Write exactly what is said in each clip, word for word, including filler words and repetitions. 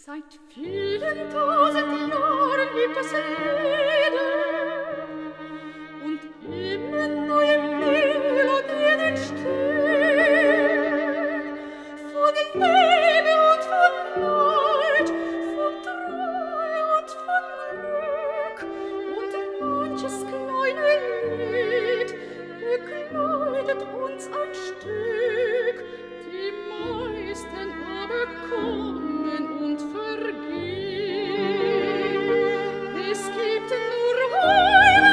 Seit vielen tausend Jahren gibt es Lieder und immer neue Melodien entstehen von Liebe und von Leid, von Treue und von Glück und manches kleine Lied begleitet uns ein Stück, die meisten aber kommen und vergehen. Es gibt nur eine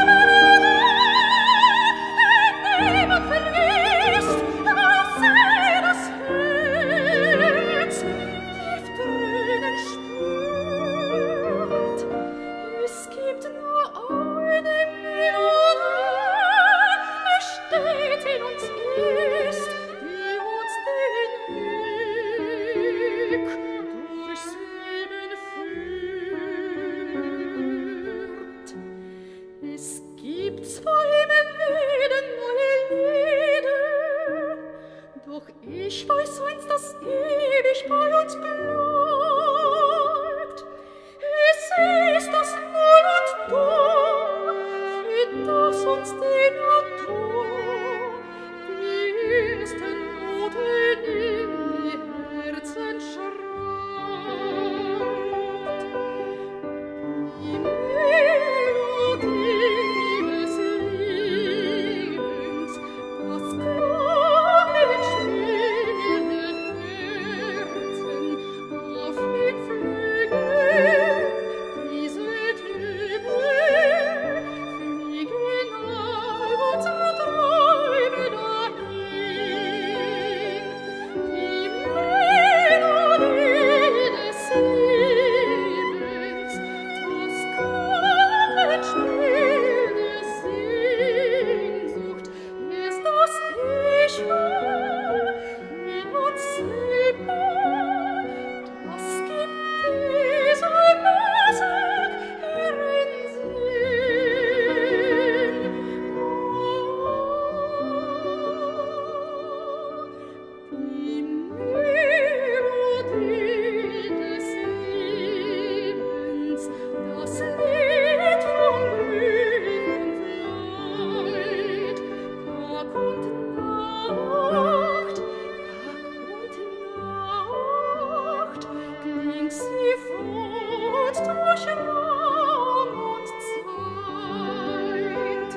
Melodie, die niemand vergisst, außer das Herz, tief drinnen spürt. Es gibt nur eine Melodie, die steht in uns ist, die uns den Weg durchs Leben führt. Es gibt zwar immer wieder neue Lieder, doch ich weiß eins, das ewig bei uns bleibt. Es ist das Null und Do, für das uns die Natur die ersten Noten in die Herzen schreibt. Die Melodie des Lebens, das Glockenspiel der Herzen auf den Flügeln dieser Töne fliegen all unsere Träume dahin. Die Melodie des Lebens, das Glockenspiel der Sehnsucht, ist das Ich war in uns selber, das gibt diese Musik ihren Sinn. Die Melodie des Lebens, das Lied von Glück und Leid, Tag und Nacht, Tag und Nacht, klingt sie fort durch Raum und Zeit.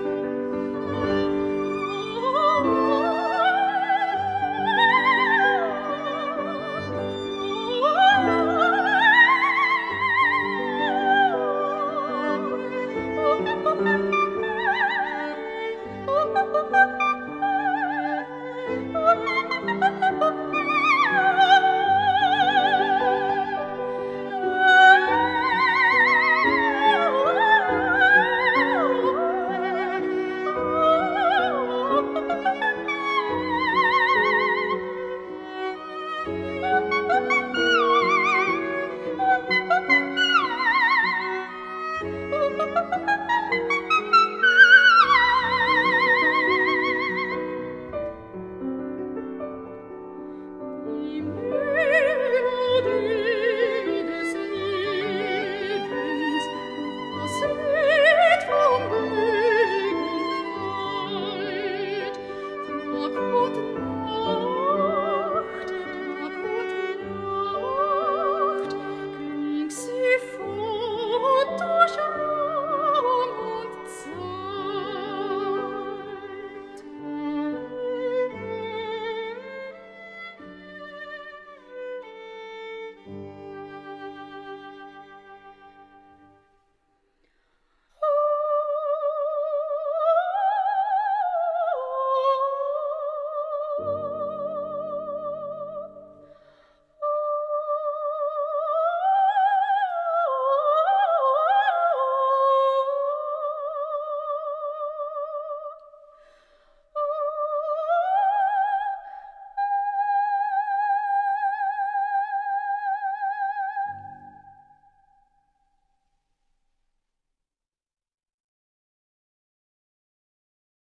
Die Melodie des Lebens, das Lied von Glück und Leid, Tag und Nacht, Tag und Nacht, klingt sie fort durch Raum und Zeit. Oh